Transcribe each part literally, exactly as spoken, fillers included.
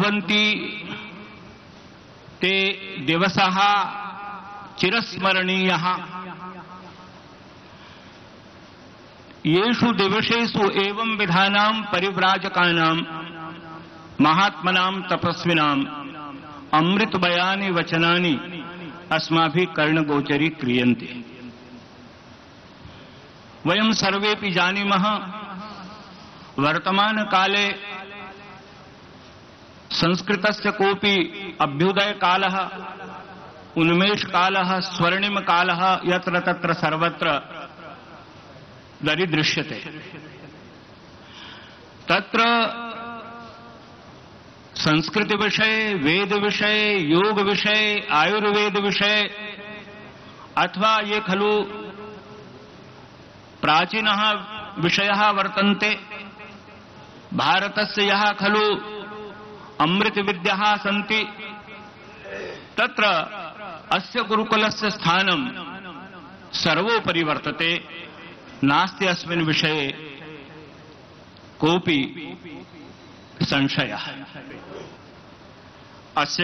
भवन्ति ते दिवसाः चिरस्मरणीयाः। येषु दिवसेषु एवं विधानां परिव्राजकानां महात्मनां तपस्विनां अमृतमयानि वचनानि अस्माभिः कर्णगोचरी क्रियन्ते। वयं सर्वेपि जानीमः वर्तमान काले संस्कृतस्य कोऽपि अभ्युदय कालः, उन्मेष कालः, स्वर्णिम कालः यत्र तत्र सर्वत्र दरीदृश्यते। तत्र संस्कृत विषय, वेद विषय, योग विषय, आयुर्वेद विषय अथवा ये खलु प्राचीनः विषयः वर्तन्ते। भारतस्य यः खलु अमृत विद्याः सन्ति, तत्र अस्य गुरुकुलस्य स्थानं सर्वोपरि वर्तते। नास्ति अस्मिन् विषये कोऽपि संशयः। अस्य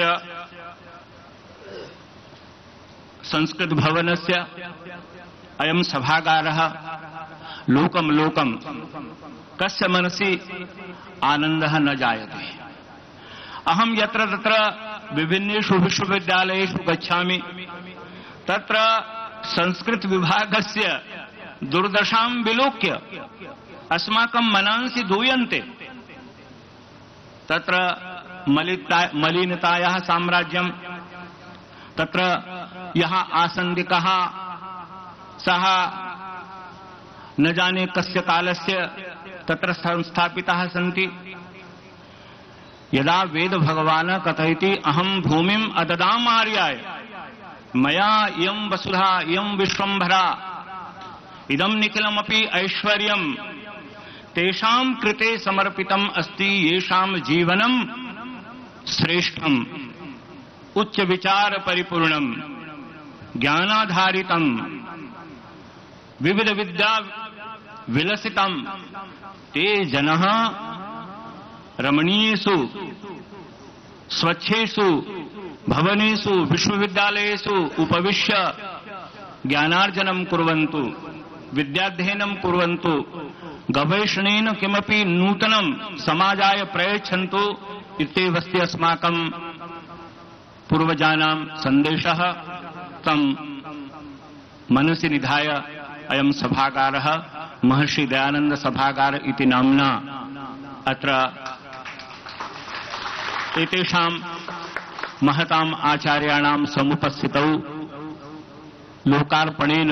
संस्कृत भवनस्य अयं सभागारः लोकं लोकं कस्य मनसि आनन्दः न जायते। अहं यत्र तत्र विभिन्नेषु विश्वविद्यालयेषु गच्छामि, तत्र संस्कृत विभागस्य दुर्दशां विलोक्य अस्माकं मनांसि दूयन्ते। तत्र मलिता मलिनतायाः साम्राज्यं, तत्र यः आसन्दिकः सः न जाने कस्य कालस्य तत्र संस्थापिताः सन्ति। यदा वेद भगवान् कथयति अहं भूमिम् अददाम् आर्याय मया इयं वसुधा इयं विश्वम्भरा इदं निखिलमपि ऐश्वर्यं तेषां कृते समर्पितम् अस्ति येषां जीवनं श्रेष्ठम् उच्च विचार परिपूर्णम् ज्ञानाधारितम् विविध विद्या विलसितम् ते जनः रमणीयेषु स्वच्छेषु भवनेषु विश्वविद्यालयेषु उपविश्य ज्ञानार्जनं कुर्वन्तु, विद्याध्ययनं कुर्वन्तु, गवेषणेन किमपि नूतनं समाजाय प्रयच्छन्तु इत्येवस्ति अस्माकं पूर्वजानां सन्देशः। तं मनसि निधाय अयं सभागारः महर्षि दयानंद सभागार इति नाम्ना अत्र एतेषां महताम् आचार्याणां समुपस्थितौ लोकार्पणेन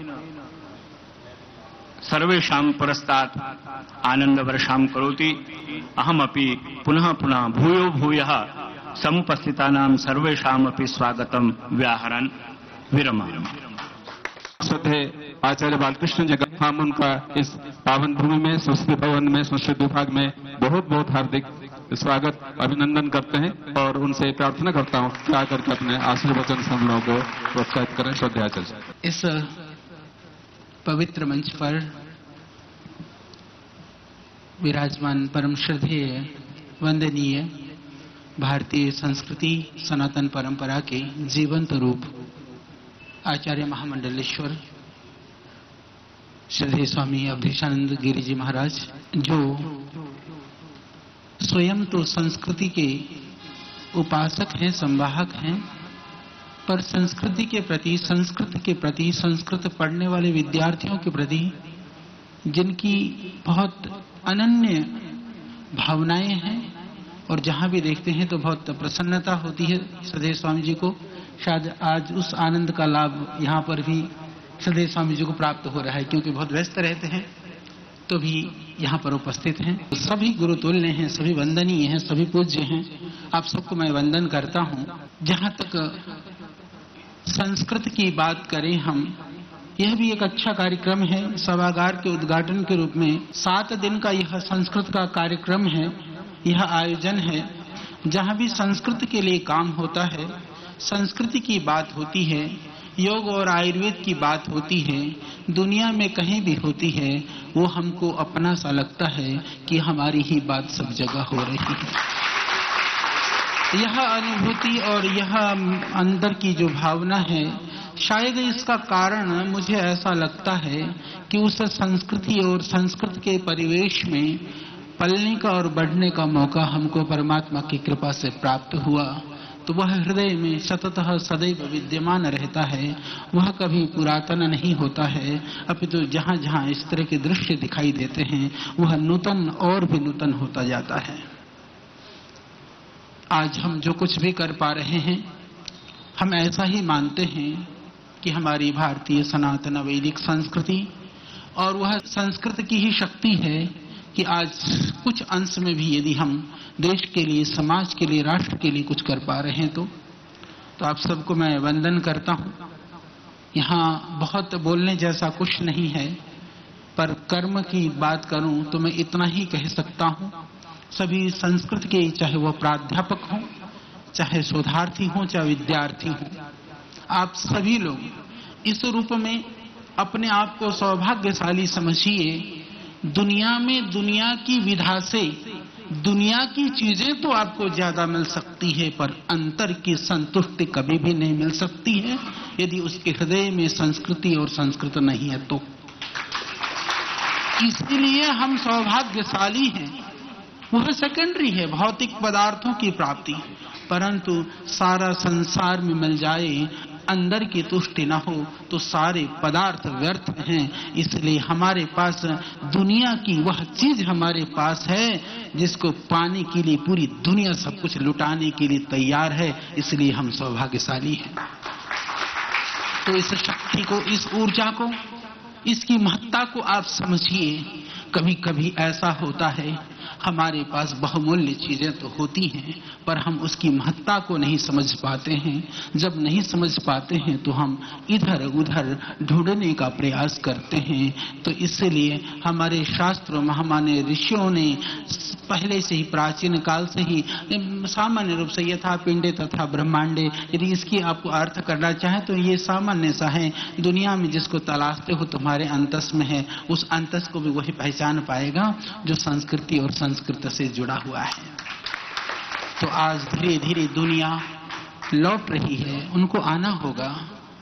सर्वेषां पुरस्तात् आनन्दवर्षां करोति। अहमपि पुनः पुनः भूयो भूयः समुपस्थितानां सर्वेषामपि स्वागतं व्याहरन् विरमामि। श्रद्धेय आचार्य बालकृष्ण जगत हम उनका इस पावन भूमि में संस्कृत भवन में संस्कृत विभाग में बहुत बहुत हार्दिक स्वागत अभिनंदन करते हैं और उनसे प्रार्थना करता हूं कि आकर के अपने आशीर्वचन से हम लोगों को प्रोत्साहित करें। श्रद्धेय आचार्य, इस पवित्र मंच पर विराजमान परम श्रद्धेय वंदनीय भारतीय संस्कृति सनातन परंपरा के जीवंत रूप आचार्य महामंडलेश्वर श्रद्धेय स्वामी अवधेशानंद गिरि जी महाराज, जो स्वयं तो संस्कृति के उपासक हैं, संवाहक हैं, पर संस्कृति के प्रति, संस्कृत के प्रति, संस्कृत पढ़ने वाले विद्यार्थियों के प्रति जिनकी बहुत अनन्य भावनाएं हैं और जहां भी देखते हैं तो बहुत प्रसन्नता होती है श्रद्धेय स्वामी जी को। शायद आज उस आनंद का लाभ यहाँ पर भी श्रद्धेय स्वामी जी को प्राप्त हो रहा है, क्योंकि बहुत व्यस्त रहते हैं तो भी यहाँ पर उपस्थित हैं। सभी गुरुतुल्य हैं, सभी वंदनीय हैं, सभी पूज्य हैं। आप सबको मैं वंदन करता हूँ। जहाँ तक संस्कृत की बात करें हम, यह भी एक अच्छा कार्यक्रम है। सभागार के उद्घाटन के रूप में सात दिन का यह संस्कृत का कार्यक्रम है, यह आयोजन है, जहाँ भी संस्कृत के लिए काम होता है, संस्कृति की बात होती है, योग और आयुर्वेद की बात होती है, दुनिया में कहीं भी होती है, वो हमको अपना सा लगता है कि हमारी ही बात सब जगह हो रही है। यह अनुभूति और यह अंदर की जो भावना है, शायद इसका कारण मुझे ऐसा लगता है कि उस संस्कृति और संस्कृत के परिवेश में पलने का और बढ़ने का मौका हमको परमात्मा की कृपा से प्राप्त हुआ, तो वह हृदय में सततः सदैव विद्यमान रहता है। वह कभी पुरातन नहीं होता है, अपितु जहाँ जहाँ इस तरह के दृश्य दिखाई देते हैं वह नूतन और भी नूतन होता जाता है। आज हम जो कुछ भी कर पा रहे हैं, हम ऐसा ही मानते हैं कि हमारी भारतीय सनातन वैदिक संस्कृति और वह संस्कृत की ही शक्ति है कि आज कुछ अंश में भी यदि हम देश के लिए, समाज के लिए, राष्ट्र के लिए कुछ कर पा रहे हैं तो तो आप सबको मैं वंदन करता हूं। यहाँ बहुत बोलने जैसा कुछ नहीं है, पर कर्म की बात करूं तो मैं इतना ही कह सकता हूं, सभी संस्कृत के, चाहे वह प्राध्यापक हों, चाहे शोधार्थी हों, चाहे विद्यार्थी हों, आप सभी लोग इस रूप में अपने आप को सौभाग्यशाली समझिए। दुनिया में दुनिया की विधा से दुनिया की चीजें तो आपको ज्यादा मिल सकती है, पर अंतर की संतुष्टि कभी भी नहीं मिल सकती है यदि उसके हृदय में संस्कृति और संस्कृत नहीं है तो। इसलिए हम सौभाग्यशाली हैं। वह सेकेंडरी है, भौतिक पदार्थों की प्राप्ति, परंतु सारा संसार में मिल जाए, अंदर की तुष्टि न हो तो सारे पदार्थ व्यर्थ हैं। इसलिए हमारे पास दुनिया की वह चीज हमारे पास है जिसको पाने के लिए पूरी दुनिया सब कुछ लुटाने के लिए तैयार है, इसलिए हम सौभाग्यशाली हैं। तो इस शक्ति को, इस ऊर्जा को, इसकी महत्ता को आप समझिए। कभी कभी ऐसा होता है हमारे पास बहुमूल्य चीजें तो होती हैं, पर हम उसकी महत्ता को नहीं समझ पाते हैं। जब नहीं समझ पाते हैं तो हम इधर उधर ढूंढने का प्रयास करते हैं। तो इसलिए हमारे शास्त्रों में, हमारे ऋषियों ने पहले से ही, प्राचीन काल से ही सामान्य रूप से यथा पिंडे तथा ब्रह्मांडे, यदि इसकी आपको अर्थ करना चाहे तो ये सामान्य सा है। दुनिया में जिसको तलाशते हो तुम्हारे अंतस में है, उस अंतस को भी वही पहचान पाएगा जो संस्कृति और संस्कृत से जुड़ा हुआ है। तो आज धीरे धीरे दुनिया लौट रही है, उनको आना होगा।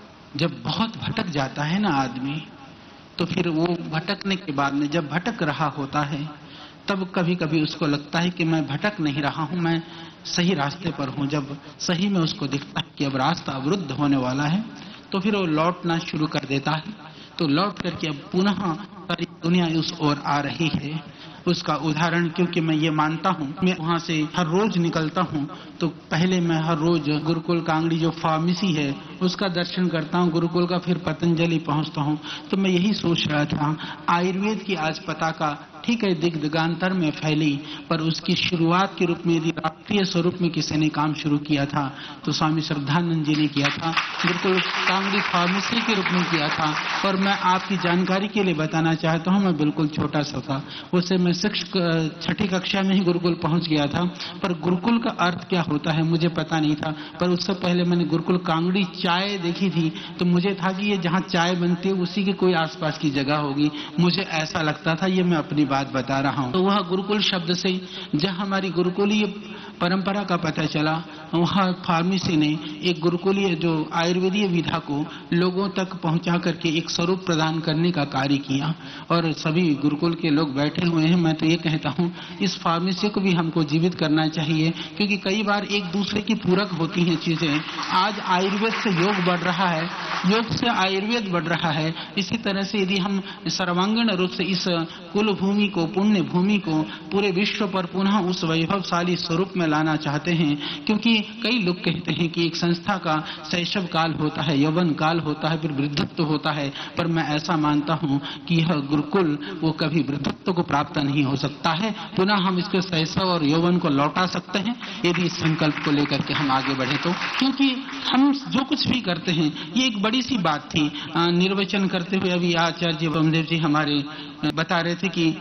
जब बहुत भटक जाता है ना आदमी, तो फिर वो भटकने के बाद में, जब भटक रहा होता है, तब कभी कभी उसको लगता है कि मैं भटक नहीं रहा हूं, मैं सही रास्ते पर हूं। जब सही में उसको दिखता है कि अब रास्ता अवरुद्ध होने वाला है, तो फिर वो लौटना शुरू कर देता है। तो लौट करके अब पुनः सारी दुनिया उस ओर आ रही है। उसका उदाहरण, क्योंकि मैं ये मानता हूँ, मैं वहाँ से हर रोज निकलता हूँ, तो पहले मैं हर रोज गुरुकुल कांगड़ी जो फार्मेसी है उसका दर्शन करता हूँ, गुरुकुल का, फिर पतंजलि पहुँचता हूँ। तो मैं यही सोच रहा था, आयुर्वेद की आज पताका ठीक है दिग दिगांतर में फैली, पर उसकी शुरुआत के रूप में यदि राष्ट्रीय स्वरूप में किसी ने काम शुरू किया था तो स्वामी श्रद्धानंद जी ने किया था, गुरुकुल कांगड़ी फार्मेसी के रूप में किया था। और मैं आपकी जानकारी के लिए बताना चाहता हूँ, मैं बिल्कुल छोटा सा था, उससे मैं शिक्षक छठी कक्षा में ही गुरुकुल पहुंच गया था, पर गुरुकुल का अर्थ क्या होता है मुझे पता नहीं था। पर उससे पहले मैंने गुरुकुल कांगड़ी चाय देखी थी, तो मुझे था कि ये जहाँ चाय बनती है उसी की कोई आसपास की जगह होगी, मुझे ऐसा लगता था। ये मैं अपनी बात बता रहा हूँ। तो वह गुरुकुल शब्द से जहाँ हमारी गुरुकुलीय परंपरा का पता चला, वहाँ फार्मेसी ने एक गुरुकुलीय जो आयुर्वेदीय विधा को लोगों तक पहुंचा करके एक स्वरूप प्रदान करने का कार्य किया। और सभी गुरुकुल के लोग बैठे हुए हैं। मैं तो ये कहता हूँ इस फार्मेसी को भी हमको जीवित करना चाहिए, क्योंकि कई बार एक दूसरे की पूरक होती हैं चीजें। आज आयुर्वेद से योग बढ़ रहा है, योग से आयुर्वेद बढ़ रहा है। इसी तरह से यदि हम सर्वांगीण रूप से इस कुल भूमि को, पुण्य भूमि को पूरे विश्व पर पुनः उस वैभवशाली स्वरूप में लाना चाहते हैं, क्योंकि कई लोग कहते हैं कि एक संस्था का शैशव काल होता है, यौवन काल होता है, फिर वृद्धत्व होता है, पर मैं ऐसा मानता हूं कि यह गुरुकुल वो कभी वृद्धत्व को प्राप्त नहीं हो सकता है। पुनः हम इसके शैशव और यौवन को लौटा सकते हैं यदि इस संकल्प को लेकर के हम आगे बढ़े तो। क्योंकि हम जो कुछ भी करते हैं, ये एक बड़ी सी बात थी। निर्वचन करते हुए अभी आचार्य ब्रह्मदेव जी हमारे बता रहे थे कि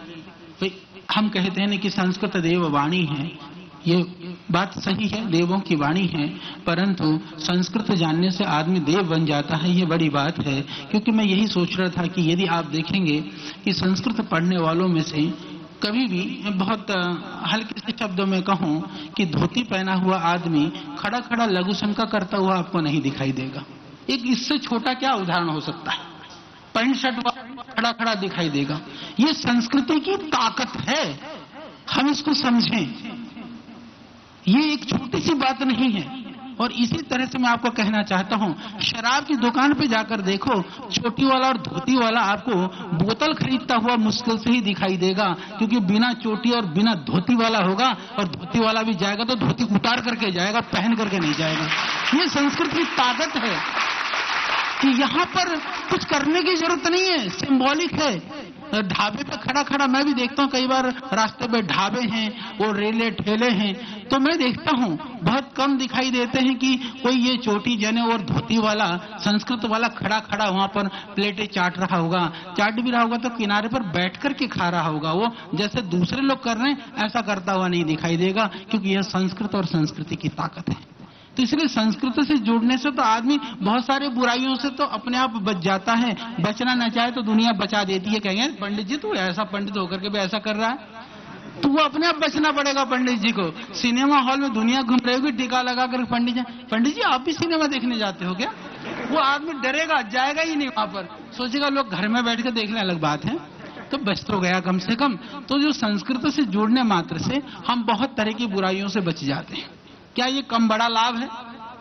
हम कहते हैं कि संस्कृत देव वाणी है, ये बात सही है, देवों की वाणी है, परंतु संस्कृत जानने से आदमी देव बन जाता है, ये बड़ी बात है। क्योंकि मैं यही सोच रहा था कि यदि आप देखेंगे कि संस्कृत पढ़ने वालों में से कभी भी बहुत हल्के से शब्दों में कहूं कि धोती पहना हुआ आदमी खड़ा खड़ा लघु शंका करता हुआ आपको नहीं दिखाई देगा। एक इससे छोटा क्या उदाहरण हो सकता है? पैंट शर्ट खड़ा खड़ा दिखाई देगा। ये संस्कृति की ताकत है, हम इसको समझें। ये एक छोटी सी बात नहीं है। और इसी तरह से मैं आपको कहना चाहता हूं, शराब की दुकान पे जाकर देखो, चोटी वाला और धोती वाला आपको बोतल खरीदता हुआ मुश्किल से ही दिखाई देगा, क्योंकि बिना चोटी और बिना धोती वाला होगा, और धोती वाला भी जाएगा तो धोती उतार करके जाएगा, पहन करके नहीं जाएगा। ये संस्कृति की ताकत है कि यहाँ पर कुछ करने की जरूरत नहीं है, सिंबॉलिक है। ढाबे पे खड़ा खड़ा मैं भी देखता हूँ, कई बार रास्ते पे ढाबे हैं और रेले ठेले हैं, तो मैं देखता हूँ बहुत कम दिखाई देते हैं कि कोई ये चोटी जने और धोती वाला संस्कृत वाला खड़ा खड़ा वहां पर प्लेटें चाट रहा होगा। चाट भी रहा होगा तो किनारे पर बैठ करके खा रहा होगा, वो जैसे दूसरे लोग कर रहे हैं ऐसा करता हुआ नहीं दिखाई देगा, क्योंकि यह संस्कृत और संस्कृति की ताकत है। तो इसलिए संस्कृत से जुड़ने से तो आदमी बहुत सारे बुराइयों से तो अपने आप बच जाता है। बचना न चाहे तो दुनिया बचा देती है। कहेंगे पंडित जी तू ऐसा पंडित होकर के भी ऐसा कर रहा है, तो वो अपने आप बचना पड़ेगा पंडित जी को। सिनेमा हॉल में दुनिया घूम रही होगी टीका लगा कर, पंडित जी पंडित जी आप भी सिनेमा देखने जाते हो क्या? वो आदमी डरेगा, जाएगा ही नहीं वहां पर, सोचेगा लोग घर में बैठ के देखने, अलग बात है। तो बच तो गया कम से कम। तो जो संस्कृत से जुड़ने मात्र से हम बहुत तरह की बुराइयों से बच जाते हैं। क्या ये कम बड़ा लाभ है?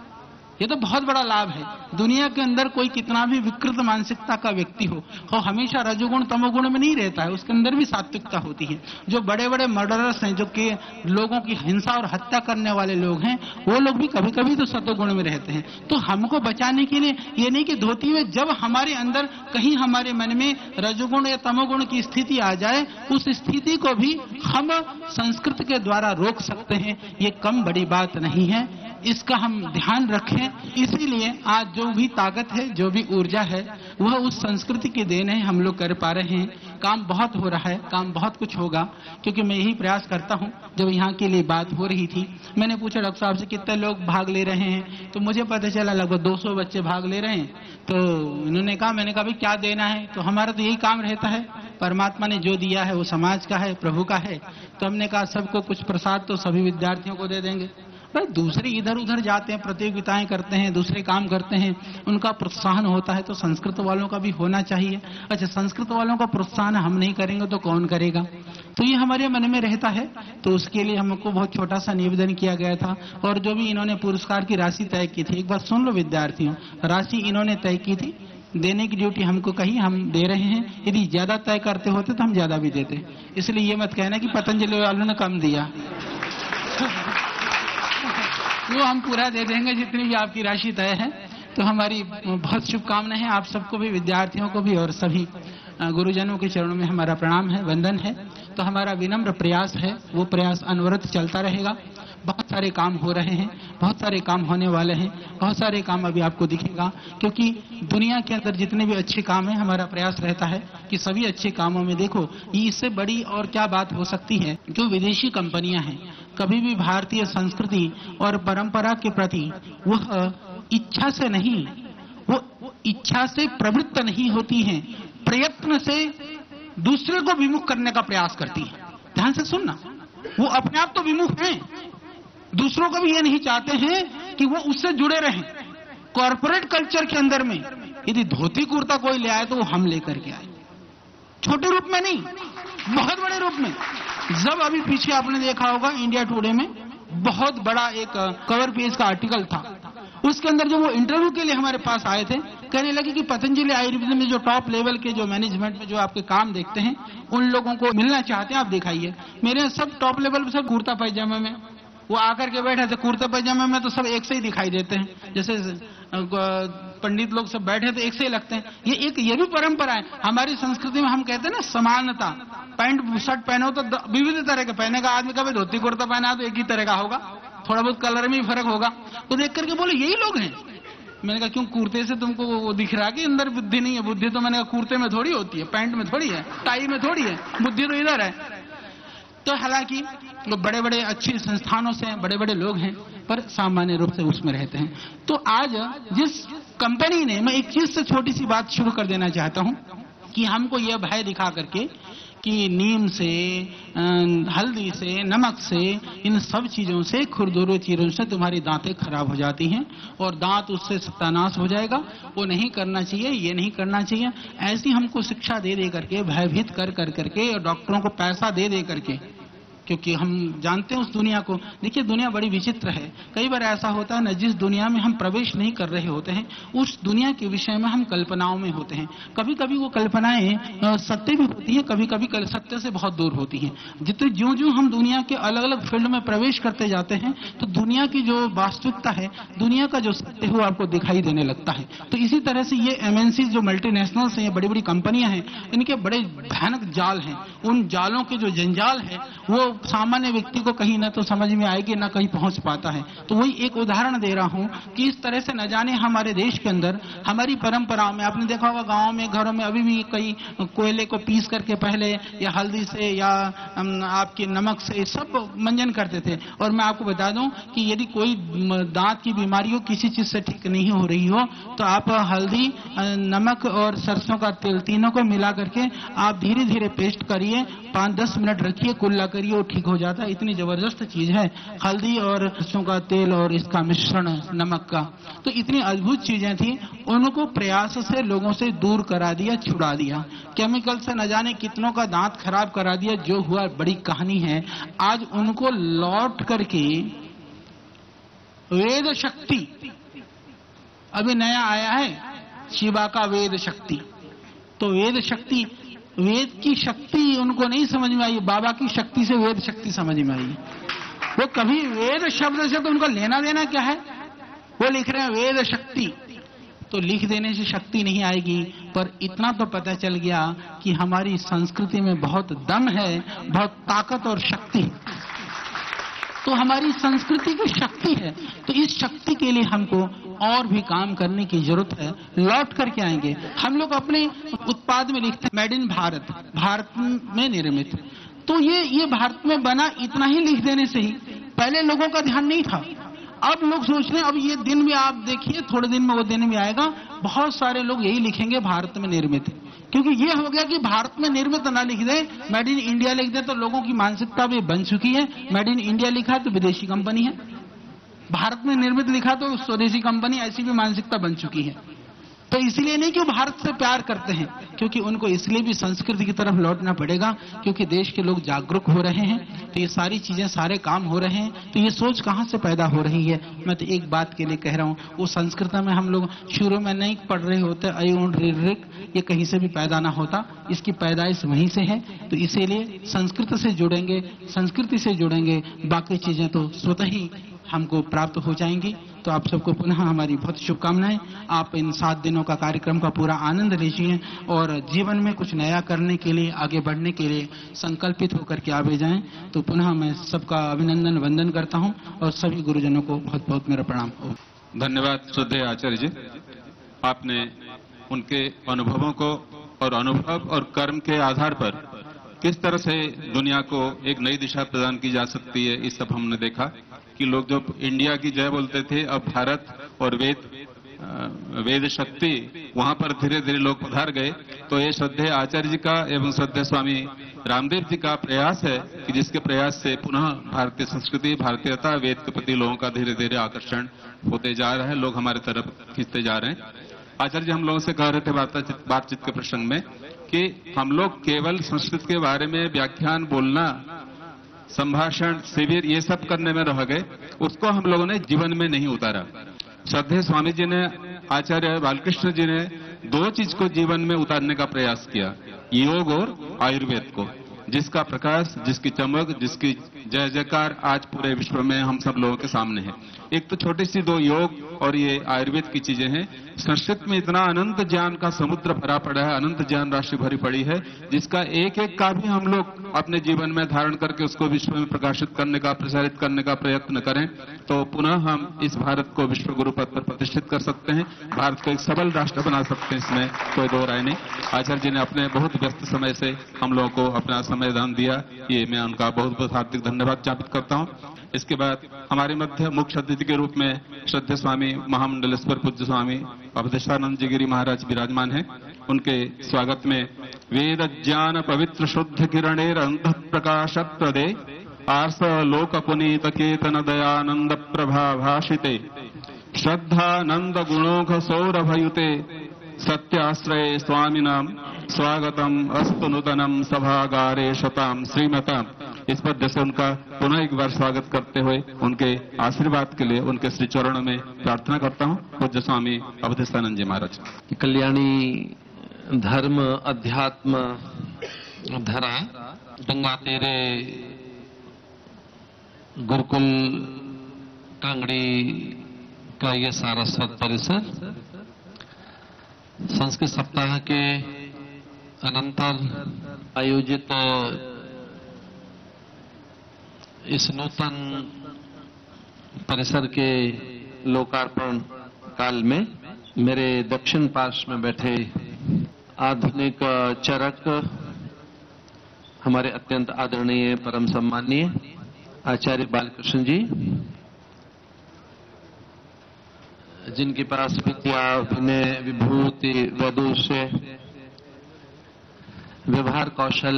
ये तो बहुत बड़ा लाभ है। दुनिया के अंदर कोई कितना भी विकृत मानसिकता का व्यक्ति हो, वो हमेशा रजोगुण तमोगुण में नहीं रहता है, उसके अंदर भी सात्विकता होती है। जो बड़े बड़े मर्डरर्स हैं, जो कि लोगों की हिंसा और हत्या करने वाले लोग हैं, वो लोग भी कभी कभी तो सत्वगुण में रहते हैं। तो हमको बचाने के लिए ये नहीं कि धोती में जब हमारे अंदर कहीं हमारे मन में रजोगुण या तमोगुण की स्थिति आ जाए, उस स्थिति को भी हम संस्कृत के द्वारा रोक सकते हैं। ये कम बड़ी बात नहीं है, इसका हम ध्यान रखें। इसीलिए आज जो भी ताकत है, जो भी ऊर्जा है, वह उस संस्कृति के देन है, हम लोग कर पा रहे हैं। काम बहुत हो रहा है, काम बहुत कुछ होगा, क्योंकि मैं यही प्रयास करता हूं। जब यहाँ के लिए बात हो रही थी, मैंने पूछा डॉक्टर साहब से कितने लोग भाग ले रहे हैं, तो मुझे पता चला लगभग दो सौ बच्चे भाग ले रहे हैं। तो इन्होंने कहा, मैंने कहा भाई क्या देना है? तो हमारा तो यही काम रहता है, परमात्मा ने जो दिया है वो समाज का है, प्रभु का है। तो हमने कहा सबको कुछ प्रसाद तो सभी विद्यार्थियों को दे देंगे। भाई दूसरे इधर उधर जाते हैं, प्रतियोगिताएं करते हैं, दूसरे काम करते हैं, उनका प्रोत्साहन होता है, तो संस्कृत वालों का भी होना चाहिए। अच्छा, संस्कृत वालों का प्रोत्साहन हम नहीं करेंगे तो कौन करेगा? तो ये हमारे मन में रहता है। तो उसके लिए हमको बहुत छोटा सा निवेदन किया गया था, और जो भी इन्होंने पुरस्कार की राशि तय की थी, एक बार सुन लो विद्यार्थियों, राशि इन्होंने तय की थी, देने की ड्यूटी हमको कही, हम दे रहे हैं। यदि ज्यादा तय करते होते तो हम ज्यादा भी देते, इसलिए ये मत कहना कि पतंजलि वालों ने कम दिया। वो हम पूरा दे देंगे जितनी भी आपकी राशि तय है। तो हमारी बहुत शुभकामनाएं हैं आप सबको भी, विद्यार्थियों को भी, और सभी गुरुजनों के चरणों में हमारा प्रणाम है, वंदन है। तो हमारा विनम्र प्रयास है, वो प्रयास अनवरत चलता रहेगा। बहुत सारे काम हो रहे हैं, बहुत सारे काम होने वाले हैं, बहुत सारे काम अभी आपको दिखेगा, क्योंकि दुनिया के अंदर जितने भी अच्छे काम हैं, हमारा प्रयास रहता है कि सभी अच्छे कामों में देखो, इससे बड़ी और क्या बात हो सकती है। जो विदेशी कंपनियां हैं, कभी भी भारतीय संस्कृति और परंपरा के प्रति वह इच्छा से नहीं, वो इच्छा से प्रवृत्त नहीं होती हैं, प्रयत्न से दूसरे को विमुख करने का प्रयास करती है। ध्यान से सुनना, वो अपने आप तो विमुख हैं, दूसरों को भी ये नहीं चाहते हैं कि वो उससे जुड़े रहें। कॉर्पोरेट कल्चर के अंदर में यदि धोती कुर्ता कोई ले आए तो वो हम लेकर के आए, छोटे रूप में नहीं, बहुत बड़े रूप में। जब अभी पीछे आपने देखा होगा इंडिया टुडे में बहुत बड़ा एक कवर पेज का आर्टिकल था, उसके अंदर जो वो इंटरव्यू के लिए हमारे पास आए थे, कहने लगे कि पतंजलि आयुर्वेद में जो टॉप लेवल के जो मैनेजमेंट में जो आपके काम देखते हैं, उन लोगों को मिलना चाहते हैं, आप दिखाइए। मेरे सब टॉप लेवल पे सब कुर्ता पैजामा में, वो आकर के बैठे थे कुर्ता पैजामा में, तो सब एक से ही दिखाई देते हैं, जैसे पंडित लोग सब बैठे तो एक से ही लगते हैं। ये एक ये भी परंपरा है हमारी संस्कृति में। हम कहते हैं ना समानता, पैंट शर्ट पहनो तो विविध तरह के पहने का आदमी, कभी धोती कुर्ता पहना तो एक ही तरह का होगा, थोड़ा बहुत कलर में ही फर्क होगा। तो देख करके बोले यही लोग हैं। मैंने कहा क्यों, कुर्ते से तुमको वो दिख रहा कि अंदर बुद्धि नहीं है? बुद्धि तो मैंने कहा कुर्ते में थोड़ी होती है, पैंट में थोड़ी है, टाई में थोड़ी है, बुद्धि तो इधर है। तो हालांकि लोग बड़े बड़े अच्छे संस्थानों से हैं, बड़े बड़े लोग हैं, पर सामान्य रूप से उसमें रहते हैं। तो आज जिस कंपनी ने, मैं एक चीज से छोटी सी बात शुरू कर देना चाहता हूं कि हमको यह भय दिखा करके कि नीम से, हल्दी से, नमक से, इन सब चीजों से, खुरदुरे चीजों से तुम्हारी दांतें खराब हो जाती हैं और दांत उससे सत्यानाश हो जाएगा। वो नहीं करना चाहिए, ये नहीं करना चाहिए। ऐसी हमको शिक्षा दे दे करके, भयभीत कर कर करके, और डॉक्टरों को पैसा दे दे करके, क्योंकि हम जानते हैं उस दुनिया को। देखिए दुनिया बड़ी विचित्र है। कई बार ऐसा होता है न, जिस दुनिया में हम प्रवेश नहीं कर रहे होते हैं उस दुनिया के विषय में हम कल्पनाओं में होते हैं। कभी कभी वो कल्पनाएं सत्य भी होती हैं, कभी कभी सत्य से बहुत दूर होती हैं। जितने ज्यों ज्यों हम दुनिया के अलग अलग फील्ड में प्रवेश करते जाते हैं तो दुनिया की जो वास्तविकता है, दुनिया का जो सत्य है वो आपको दिखाई देने लगता है। तो इसी तरह से ये एमएनसी जो मल्टीनेशनल्स हैं, बड़ी बड़ी कंपनियां हैं, इनके बड़े भयानक जाल हैं। उन जालों के जो जंजाल है वो सामान्य व्यक्ति को कहीं ना तो समझ में आएगी, ना कहीं पहुंच पाता है। तो वही एक उदाहरण दे रहा हूं कि इस तरह से न जाने हमारे देश के अंदर, हमारी परंपराओं में, आपने देखा होगा गांव में, घरों में अभी भी कई कोयले को पीस करके पहले या हल्दी से या आपके नमक से सब मंजन करते थे। और मैं आपको बता दूं कि यदि कोई दांत की बीमारी हो, किसी चीज से ठीक नहीं हो रही हो, तो आप हल्दी, नमक और सरसों का तेल तीनों को मिला करके आप धीरे धीरे पेस्ट करिए, पांच दस मिनट रखिए, कुल्ला करिए, वो ठीक हो जाता है। इतनी जबरदस्त चीज है हल्दी और सरसों का तेल और इसका मिश्रण नमक का। तो इतनी अद्भुत चीजें थी, उनको प्रयास से लोगों से दूर करा दिया, छुड़ा दिया। केमिकल से न जाने कितनों का दांत खराब करा दिया। जो हुआ बड़ी कहानी है। आज उनको लौट करके वेद शक्ति अभी नया आया है, शिवा का वेद शक्ति। तो वेद शक्ति, वेद की शक्ति उनको नहीं समझ में आई, बाबा की शक्ति से वेद शक्ति समझ में आई। वो कभी वेद शब्द से तो उनका लेना देना क्या है, वो लिख रहे हैं वेद शक्ति। तो लिख देने से शक्ति नहीं आएगी, पर इतना तो पता चल गया कि हमारी संस्कृति में बहुत दम है, बहुत ताकत और शक्ति है। तो हमारी संस्कृति की शक्ति है। तो इस शक्ति के लिए हमको और भी काम करने की जरूरत है। लौट करके आएंगे हम लोग अपने उत्पाद में लिखते हैं मेड इन भारत, भारत में निर्मित। तो ये ये भारत में बना, इतना ही लिख देने से ही पहले लोगों का ध्यान नहीं था। अब लोग सोच रहे हैं, अब ये दिन भी आप देखिए, थोड़े दिन में वो दिन भी आएगा, बहुत सारे लोग यही लिखेंगे भारत में निर्मित। क्योंकि ये हो गया कि भारत में निर्मित ना लिख दे, मेड इन इंडिया लिख दे, तो लोगों की मानसिकता भी बन चुकी है। मेड इन इंडिया लिखा है तो विदेशी कंपनी है, भारत में निर्मित लिखा तो स्वदेशी कंपनी, ऐसी भी मानसिकता बन चुकी है। तो इसलिए नहीं कि वो भारत से प्यार करते हैं, क्योंकि उनको इसलिए भी संस्कृति की तरफ लौटना पड़ेगा, क्योंकि देश के लोग जागरूक हो रहे हैं। तो ये सारी चीजें, सारे काम हो रहे हैं। तो ये सोच कहां से पैदा हो रही है? मैं तो एक बात के लिए कह रहा हूं, वो संस्कृत में हम लोग शुरू में नहीं पढ़ रहे होते, अयोन ऋग, ये कहीं से भी पैदा ना होता, इसकी पैदाइश वहीं से है। तो इसीलिए संस्कृत से जुड़ेंगे, संस्कृति से जुड़ेंगे, बाकी चीजें तो स्वतः ही हमको प्राप्त हो जाएंगी। तो आप सबको पुनः हमारी बहुत शुभकामनाएं। आप इन सात दिनों का कार्यक्रम का पूरा आनंद लीजिए और जीवन में कुछ नया करने के लिए, आगे बढ़ने के लिए संकल्पित होकर के आगे जाएं। तो पुनः मैं सबका अभिनंदन वंदन करता हूं और सभी गुरुजनों को बहुत बहुत मेरा प्रणाम हो। धन्यवाद श्रद्धेय आचार्य जी। आपने उनके अनुभवों को और अनुभव और कर्म के आधार पर किस तरह से दुनिया को एक नई दिशा प्रदान की जा सकती है, इस सब हमने देखा कि लोग जो इंडिया की जय बोलते थे, अब भारत और वेद वेद शक्ति, वहां पर धीरे धीरे लोग पधार गए। तो ये श्रद्धेय आचार्य जी का एवं श्रद्धेय स्वामी रामदेव जी का प्रयास है कि जिसके प्रयास से पुनः भारतीय संस्कृति, भारतीयता, वेद के प्रति लोगों का धीरे धीरे आकर्षण होते जा रहा है, लोग हमारे तरफ खींचते जा रहे हैं। आचार्य जी हम लोगों से कह रहे थे बातचीत बातचीत के प्रसंग में कि हम लोग केवल संस्कृत के बारे में व्याख्यान बोलना, संभाषण, शिविर, ये सब करने में रह गए, उसको हम लोगों ने जीवन में नहीं उतारा। श्रद्धेय स्वामी जी ने, आचार्य बालकृष्ण जी ने दो चीज को जीवन में उतारने का प्रयास किया, योग और आयुर्वेद को, जिसका प्रकाश, जिसकी चमक, जिसकी जय जयकार आज पूरे विश्व में हम सब लोगों के सामने है। एक तो छोटी सी दो योग और ये आयुर्वेद की चीजें हैं। संस्कृत में इतना अनंत ज्ञान का समुद्र भरा पड़ा है, अनंत ज्ञान राशि भरी पड़ी है, जिसका एक एक का भी हम लोग अपने जीवन में धारण करके उसको विश्व में प्रकाशित करने का, प्रसारित करने का प्रयत्न करें तो पुनः हम इस भारत को विश्व गुरु पद पर प्रतिष्ठित कर सकते हैं, भारत को एक सबल राष्ट्र बना सकते हैं, इसमें कोई दो राय नहीं। आचार्य जी ने अपने बहुत व्यस्त समय से हम लोगों को अपना समय दान दिया, ये मैं उनका बहुत बहुत हार्दिक धन्यवाद ज्ञापित करता हूँ। इसके बाद हमारे मध्य मुख्य अतिथि के रूप में श्रद्धेय स्वामी महामंडलेश्वर पूज्य स्वामी अवधेशानंद जी गिरी महाराज विराजमान हैं। उनके स्वागत में वेद ज्ञान पवित्र शुद्ध किरणेर अंध प्रकाश प्रदे आर्स लोक पुनीत केतन दयानंद प्रभा भाषिते श्रद्धानंद गुणोघ सौरभयुते सत्याश्रय स्वामिनाम स्वागतम अस्तु नूतनम सभागारे शताम श्रीमताम। इस पद से उनका पुनः एक बार स्वागत करते हुए उनके आशीर्वाद के लिए उनके श्री चरणों में प्रार्थना करता हूँ। पूज्य स्वामी अवधेशानंद जी महाराज। कल्याणी धर्म अध्यात्म धरा गंगा तेरे गुरुकुल कांगड़ी का ये सारस्वत परिसर संस्कृत सप्ताह के अनंतर आयोजित इस नूतन परिसर के लोकार्पण काल में मेरे दक्षिण पार्श्व में बैठे आधुनिक चरक हमारे अत्यंत आदरणीय परम सम्माननीय आचार्य बालकृष्ण जी, जिनके पास विद्या विनय विभूति वैदुष्य व्यवहार कौशल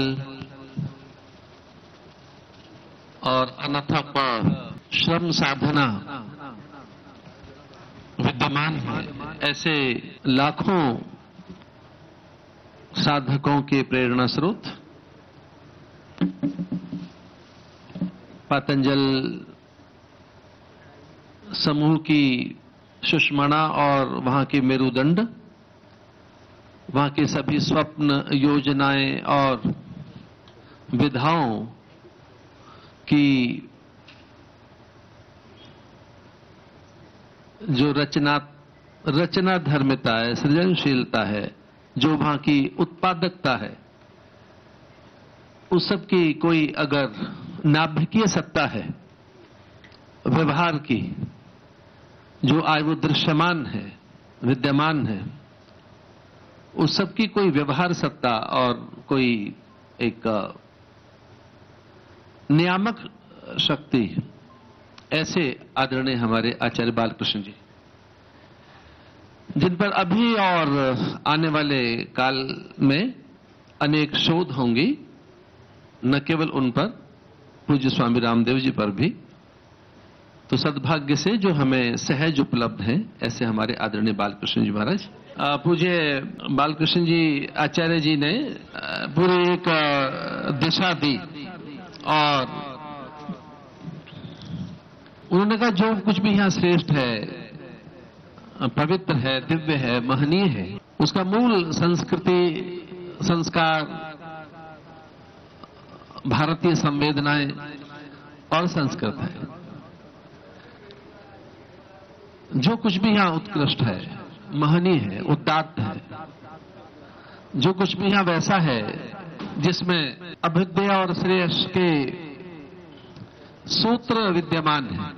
और अनथक श्रम साधना विद्यमान है, ऐसे लाखों साधकों के प्रेरणा स्रोत पतंजल समूह की सुषमणा और वहां के मेरुदंड, वहां के सभी स्वप्न योजनाएं और विधाओं की जो रचना रचना धर्मिता है, सृजनशीलता है, जो वहां की उत्पादकता है, उस सब की कोई अगर नाभिकीय सत्ता है व्यवहार की, जो आज वो दृश्यमान है विद्यमान है, उस सब की कोई व्यवहार सत्ता और कोई एक नियामक शक्ति, ऐसे आदरणीय हमारे आचार्य बालकृष्ण जी, जिन पर अभी और आने वाले काल में अनेक शोध होंगी, न केवल उन पर, पूज्य स्वामी रामदेव जी पर भी। तो सद्भाग्य से जो हमें सहज उपलब्ध हैं ऐसे हमारे आदरणीय बालकृष्ण जी महाराज। पूज्य बालकृष्ण जी आचार्य जी ने पूरी एक दिशा दी और उन्होंने कहा जो कुछ भी यहाँ श्रेष्ठ है, पवित्र है, दिव्य है, महनीय है, उसका मूल संस्कृति, संस्कार, भारतीय संवेदनाएं और संस्कृत है। जो कुछ भी यहां उत्कृष्ट है, महनीय है, उदात्त है, जो कुछ भी यहां वैसा है जिसमें अभ्युदय और श्रेयस के सूत्र विद्यमान है,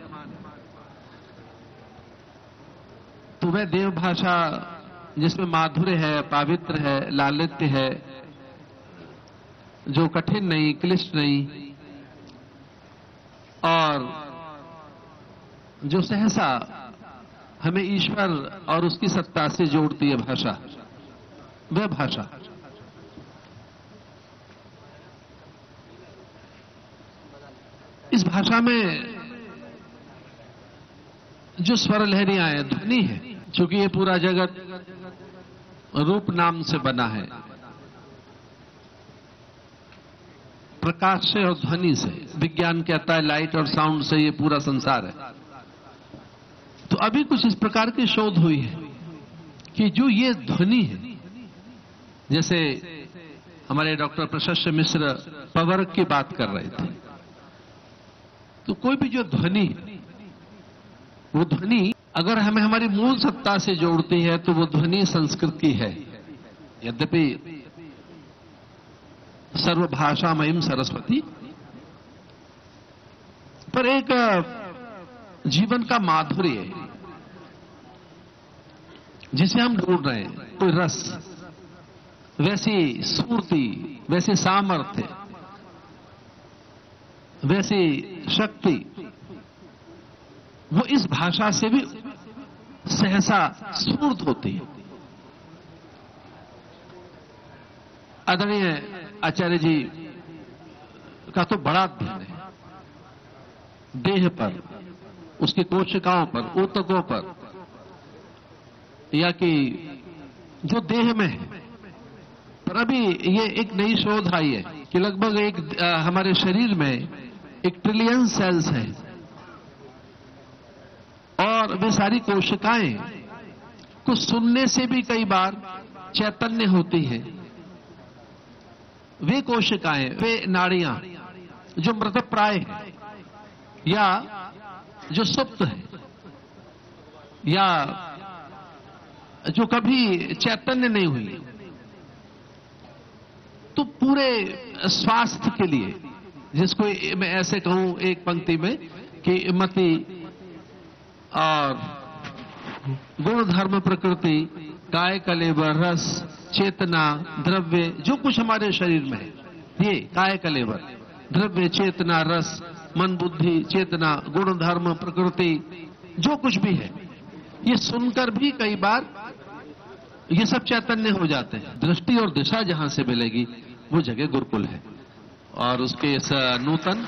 तो वह देव भाषा जिसमें माधुर्य है, पावित्र है, लालित्य है, जो कठिन नहीं, क्लिष्ट नहीं और जो सहसा हमें ईश्वर और उसकी सत्ता से जोड़ती है भाषा, वह भाषा। इस भाषा में जो स्वर लहरियां हैं, ध्वनि है, क्योंकि ये पूरा जगत रूप नाम से बना है, प्रकाश से और ध्वनि से। विज्ञान कहता है लाइट और साउंड से ये पूरा संसार है। तो अभी कुछ इस प्रकार की शोध हुई है कि जो ये ध्वनि है, जैसे हमारे डॉक्टर प्रशस्य मिश्र पवर्ग की बात कर रहे थे, तो कोई भी जो ध्वनि, वो ध्वनि अगर हमें हमारी मूल सत्ता से जोड़ती है तो वो ध्वनि संस्कृत की है। यद्यपि सर्वभाषा महिम सरस्वती, पर एक जीवन का माधुर्य है जिसे हम ढूंढ रहे हैं, कोई रस, वैसी स्फूर्ति, वैसे सामर्थ्य, वैसी शक्ति, वो इस भाषा से भी सहसा स्फूर्त होती है। आदरणीय आचार्य जी का तो बड़ा अध्ययन है देह पर, उसकी कोशिकाओं पर, ऊतकों पर, या कि जो देह में है। पर अभी ये एक नई शोध आई है कि लगभग एक आ, हमारे शरीर में एक ट्रिलियन सेल्स हैं और वे सारी कोशिकाएं कुछ सुनने से भी कई बार चैतन्य होती हैं। वे कोशिकाएं, वे नाड़ियां जो मृतप्राय है या जो सुप्त है या जो कभी चैतन्य नहीं हुई, तो पूरे स्वास्थ्य के लिए, जिसको मैं ऐसे कहूं एक पंक्ति में कि मति और गुण धर्म प्रकृति, काय कलेवर, रस, चेतना, द्रव्य, जो कुछ हमारे शरीर में है, ये काय कलेवर, द्रव्य, चेतना, रस, मन, बुद्धि, चेतना, गुण धर्म प्रकृति, जो कुछ भी है, ये सुनकर भी कई बार ये सब चैतन्य हो जाते हैं। दृष्टि और दिशा जहां से मिलेगी वो जगह गुरुकुल है। और उसके इस नूतन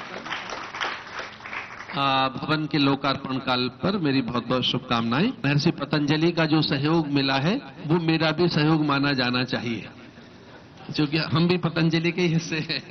भवन के लोकार्पण काल पर मेरी बहुत बहुत शुभकामनाएं। महर्षि पतंजलि का जो सहयोग मिला है वो मेरा भी सहयोग माना जाना चाहिए, क्योंकि हम भी पतंजलि के हिस्से हैं।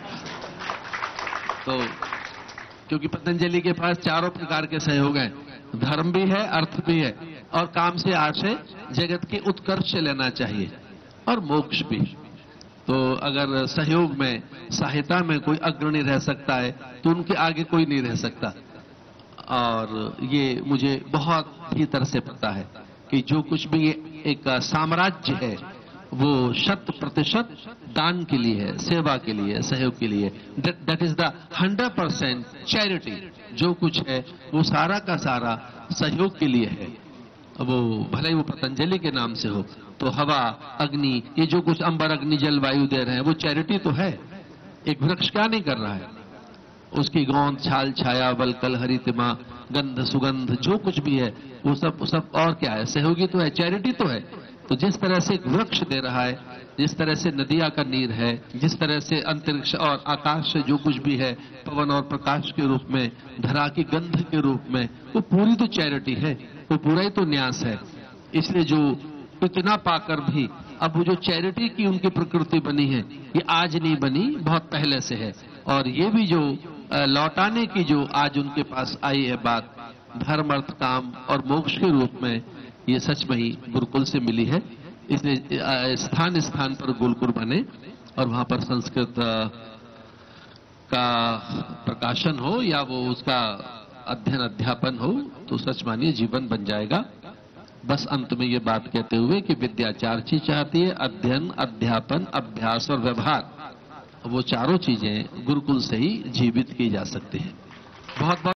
तो क्योंकि पतंजलि के पास चारों प्रकार के सहयोग हैं, धर्म भी है, अर्थ भी है, और काम से आशय जगत के उत्कर्ष से लेना चाहिए, और मोक्ष भी। तो अगर सहयोग में, सहायता में कोई अग्रणी रह सकता है तो उनके आगे कोई नहीं रह सकता। और ये मुझे बहुत भीतर से पता है कि जो कुछ भी ये एक साम्राज्य है वो शत प्रतिशत दान के लिए है, सेवा के लिए, सहयोग के लिए। That is the hundred percent charity. जो कुछ है वो सारा का सारा सहयोग के लिए है। वो भले ही वो पतंजलि के नाम से हो, तो हवा, अग्नि, ये जो कुछ अंबर, अग्नि, जल, वायु दे रहे हैं वो चैरिटी तो है। एक वृक्ष क्या नहीं कर रहा है, उसकी गोंद, छाल, छाया, वलकल, हरितिमा, गंध, सुगंध, जो कुछ भी है वो सब सब और क्या है, सहयोगी तो है, चैरिटी तो है। तो जिस तरह से एक वृक्ष दे रहा है, जिस तरह से नदिया का नीर है, जिस तरह से अंतरिक्ष और आकाश से जो कुछ भी है, पवन और प्रकाश के रूप में, धरा की गंध के रूप में, वो पूरी तो चैरिटी है, वो पूरा ही तो न्यास है। इसलिए जो इतना पाकर भी अब वो जो चैरिटी की उनकी प्रकृति बनी है, ये आज नहीं बनी, बहुत पहले से है। और ये भी जो लौटाने की जो आज उनके पास आई है बात, धर्म, अर्थ, काम और मोक्ष के रूप में, ये सच में ही गुरुकुल से मिली है। इसलिए स्थान स्थान पर गुरुकुल बने और वहां पर संस्कृत का प्रकाशन हो या वो उसका अध्ययन अध्यापन हो, तो सच मानिए जीवन बन जाएगा। बस अंत में ये बात कहते हुए कि विद्याचार्य चाहती है अध्ययन, अध्यापन, अभ्यास और व्यवहार, वो चारों चीजें गुरुकुल से ही जीवित की जा सकती हैं। बहुत बहुत